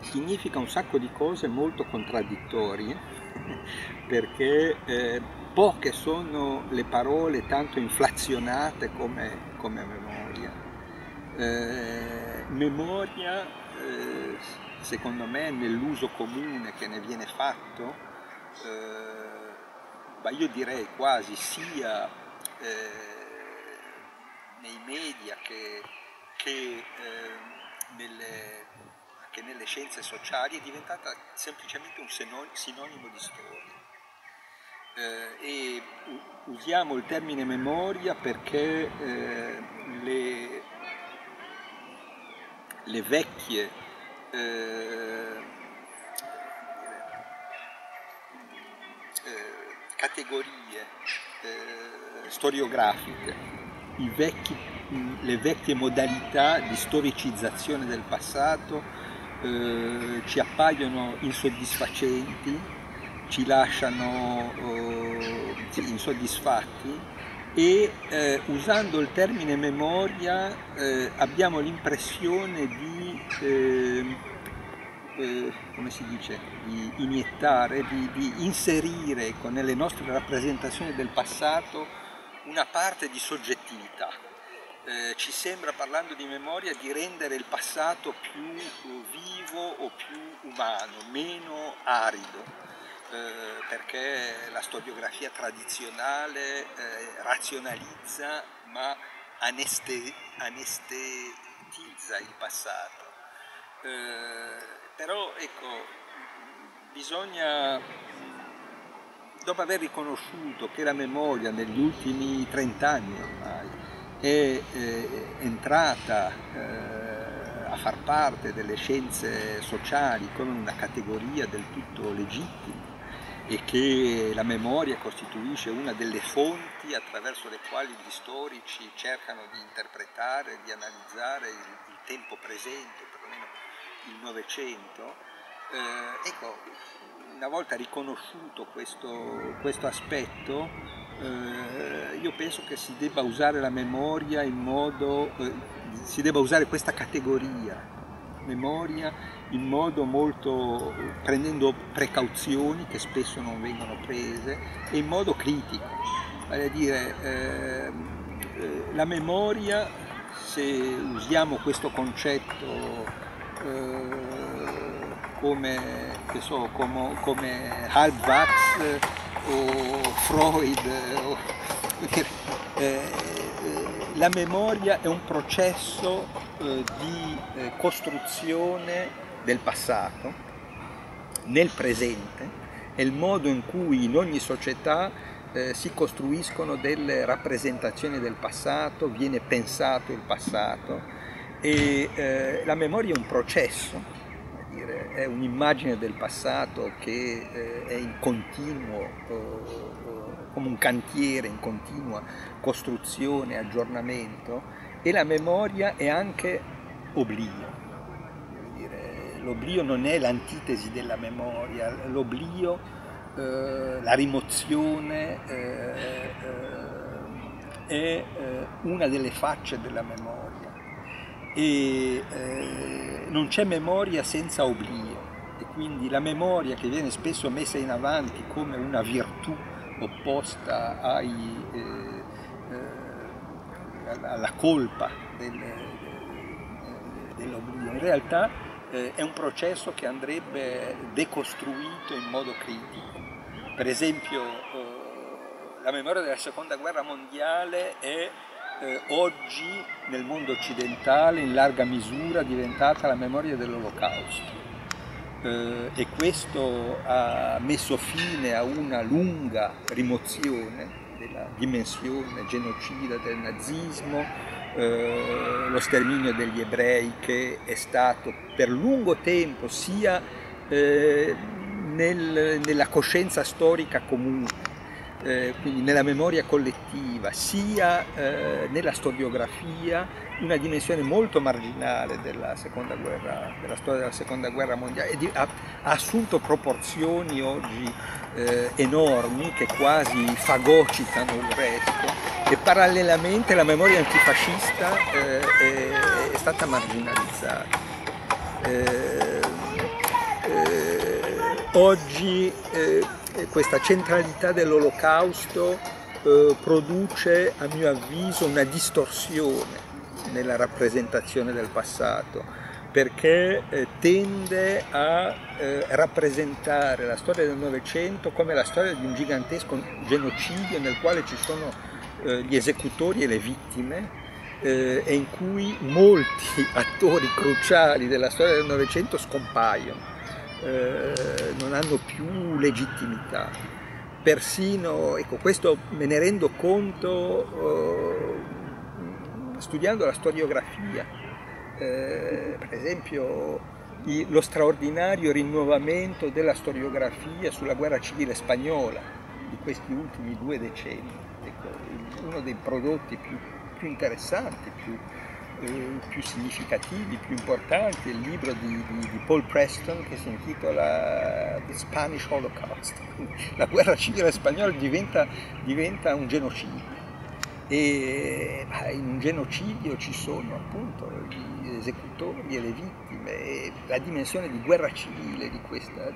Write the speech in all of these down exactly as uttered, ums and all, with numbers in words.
significa un sacco di cose molto contraddittorie, perché eh, poche sono le parole tanto inflazionate come, come memoria. Eh, memoria, eh, secondo me, nell'uso comune che ne viene fatto, eh, ma io direi quasi sia eh, nei media che, che, eh, nelle, che nelle scienze sociali, è diventata semplicemente un sinonimo di storia. Eh, e usiamo il termine memoria perché eh, le, le vecchie eh, eh, categorie eh, storiografiche, i vecchi, le vecchie modalità di storicizzazione del passato eh, ci appaiono insoddisfacenti, ci lasciano eh, insoddisfatti e eh, usando il termine memoria eh, abbiamo l'impressione di, eh, eh, come si dice, di iniettare, di, di inserire ecco, nelle nostre rappresentazioni del passato una parte di soggettività. Eh, ci sembra, parlando di memoria, di rendere il passato più vivo o più umano, meno arido. Eh, perché la storiografia tradizionale eh, razionalizza ma aneste, anestetizza il passato. Eh, però ecco, bisogna, dopo aver riconosciuto che la memoria negli ultimi trent'anni ormai è eh, entrata eh, a far parte delle scienze sociali come una categoria del tutto legittima, e che la memoria costituisce una delle fonti attraverso le quali gli storici cercano di interpretare, di analizzare il, il tempo presente, perlomeno il Novecento. Eh, ecco, una volta riconosciuto questo, questo aspetto, eh, io penso che si debba usare la memoria in modo, eh, si debba usare questa categoria memoria in modo molto, prendendo precauzioni che spesso non vengono prese e in modo critico, vale a dire eh, la memoria, se usiamo questo concetto eh, come, che so, come, come Halbwachs o Freud, o, eh, la memoria è un processo eh, di eh, costruzione del passato nel presente, è il modo in cui in ogni società eh, si costruiscono delle rappresentazioni del passato, viene pensato il passato e eh, la memoria è un processo, dire, è un'immagine del passato che eh, è in continuo eh, come un cantiere in continua costruzione, aggiornamento, e la memoria è anche oblio. L'oblio non è l'antitesi della memoria, l'oblio, eh, la rimozione eh, eh, è eh, una delle facce della memoria e eh, non c'è memoria senza oblio, e quindi la memoria, che viene spesso messa in avanti come una virtù opposta ai, eh, eh, alla colpa del, dell'oblio, in realtà eh, è un processo che andrebbe decostruito in modo critico. Per esempio eh, la memoria della seconda guerra mondiale è eh, oggi nel mondo occidentale in larga misura diventata la memoria dell'Olocausto. Eh, e questo ha messo fine a una lunga rimozione della dimensione genocida del nazismo, eh, lo sterminio degli ebrei, che è stato per lungo tempo sia eh, nel, nella coscienza storica comune, eh, quindi nella memoria collettiva, sia eh, nella storiografia, una dimensione molto marginale della, seconda guerra, della storia della seconda guerra mondiale, e di, ha, ha assunto proporzioni oggi eh, enormi che quasi fagocitano il resto, e parallelamente la memoria antifascista eh, è, è stata marginalizzata. Eh, oggi eh, questa centralità dell'Olocausto eh, produce, a mio avviso, una distorsione nella rappresentazione del passato, perché eh, tende a eh, rappresentare la storia del Novecento come la storia di un gigantesco genocidio nel quale ci sono eh, gli esecutori e le vittime, eh, e in cui molti attori cruciali della storia del Novecento scompaiono, eh, non hanno più legittimità. Persino, ecco, questo me ne rendo conto eh, studiando la storiografia. Eh, per esempio i, lo straordinario rinnovamento della storiografia sulla guerra civile spagnola di questi ultimi due decenni, ecco, uno dei prodotti più, più interessanti, più, eh, più significativi, più importanti, è il libro di, di, di Paul Preston che si intitola The Spanish Holocaust. La guerra civile spagnola diventa, diventa un genocidio. E in un genocidio ci sono appunto gli esecutori e le vittime, e la dimensione di guerra civile di questa,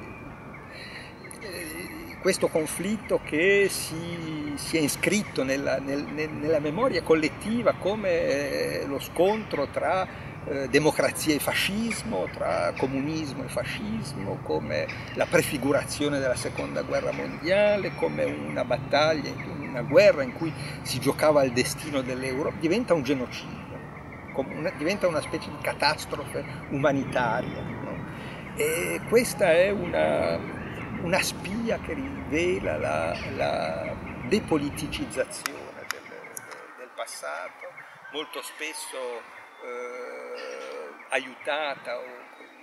di questo conflitto che si, si è iscritto nella, nel, nella memoria collettiva come lo scontro tra eh, democrazia e fascismo, tra comunismo e fascismo, come la prefigurazione della seconda guerra mondiale, come una battaglia, una guerra in cui si giocava il destino dell'Europa. Diventa un genocidio, una, diventa una specie di catastrofe umanitaria, no? E questa è una, una spia che rivela la, la depoliticizzazione del, del passato, molto spesso eh, aiutata o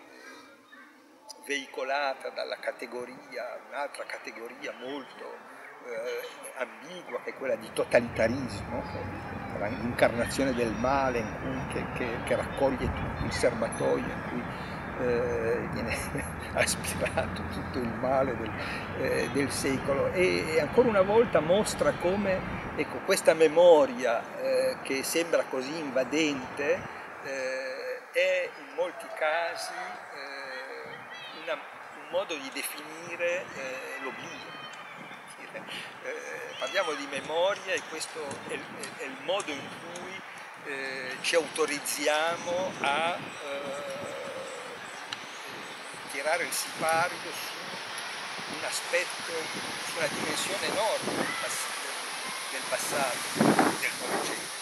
veicolata dalla categoria, un'altra categoria molto eh, ambigua, che è quella di totalitarismo, l'incarnazione del male in cui, che, che, che raccoglie tutto il serbatoio in cui eh, viene aspirato tutto il male del, eh, del secolo, e, e ancora una volta mostra come, ecco, questa memoria eh, che sembra così invadente eh, è in molti casi eh, una, un modo di definire eh, l'oblio. Eh, parliamo di memoria e questo è il, è il modo in cui eh, ci autorizziamo a eh, tirare il sipario su un aspetto, su una dimensione enorme del passato, del, passato, del Novecento.